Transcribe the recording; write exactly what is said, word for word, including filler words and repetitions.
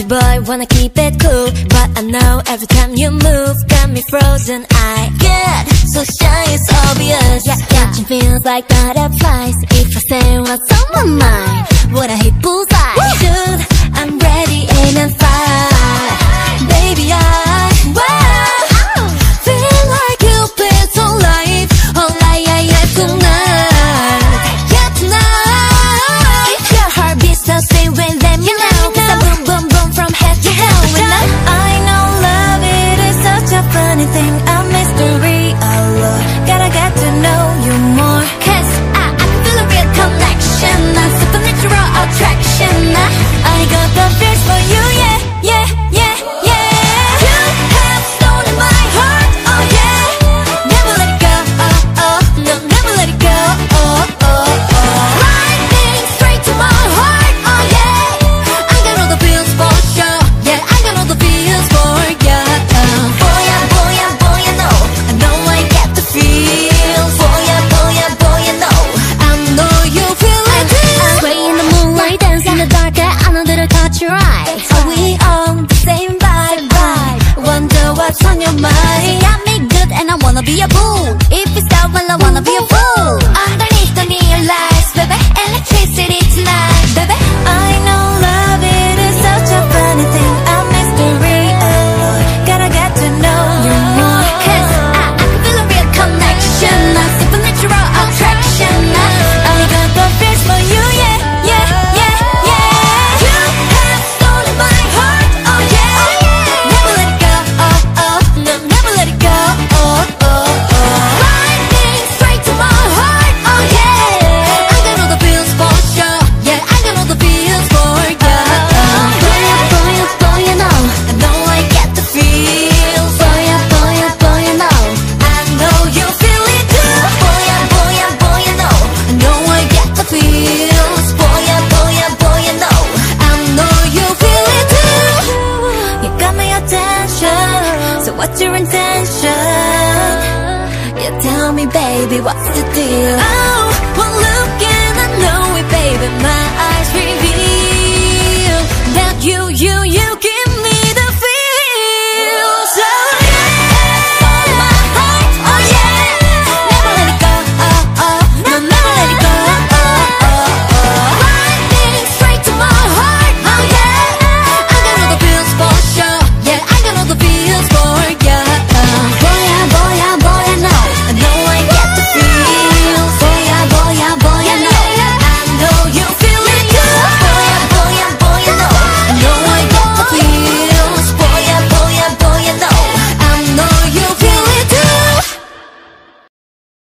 Country boy wanna keep it cool, but I know every time you move got me frozen. I get so shy, it's obvious. Yeah, catching feels like butterflies. If I say what's on my mind, would I hit bullseye? Shoot, I'm ready, aim and fire. Baby, I wow, feel like Cupid's on life. Oh, like I have tonight. Yeah, tonight. If your heart beats so stay with them, you know. Cause I boom, boom, boom from head to toe. I know love, it is such a funny thing, a mystery. Oh Lord, gotta get to know you more. Cause I, I can feel a real connection, a supernatural attraction. I, I got the feels for you, yeah, yeah, yeah, yeah. You have stolen my heart, oh yeah. Never let it go, oh, oh, no, never let it go, oh, oh, oh. Lightning straight to my heart, oh yeah. I got all the feels for sure, yeah, I got all the feels for ya. Boy, yeah, boy, yeah, boy, you know, I know I get the feels. Boy, yeah, boy, yeah, boy, you know, I know you feel it too. Sway in the moonlight, dance in the dark, I know that I caught your eye. Are we on the same vibe? vibe? Wonder what's on your mind. You got me good and I wanna be a fool. If you stop, well I wanna be a fool. Underneath the neon lights, baby, electricity tonight, baby. I know love, it is such a funny thing, a mystery. Oh, gotta get to know you more. Cause I, I can feel a real connection, a supernatural attraction. I, I got the feels for you, yeah, yeah, yeah, yeah. You have stolen my heart, oh yeah. Never let it go, oh, oh, no, never let it go, oh, oh, oh. Lightning straight to my heart, oh yeah. I got all the feels for sure, yeah, I got all the feels for ya. Boy, yeah, boy, yeah, boy, you know, I know I get the feels. Boy, yeah, boy, yeah, boy, you know, I know you feel it too. Boy, yeah, boy, yeah, boy, you know, I know I get the feels. Boy, yeah, boy, yeah, boy, you know, I know you feel it too. You got my attention, so what's your intention? Yeah, tell me, baby, what's the deal? Oh, one look and I know it, baby. My eyes reveal that you, you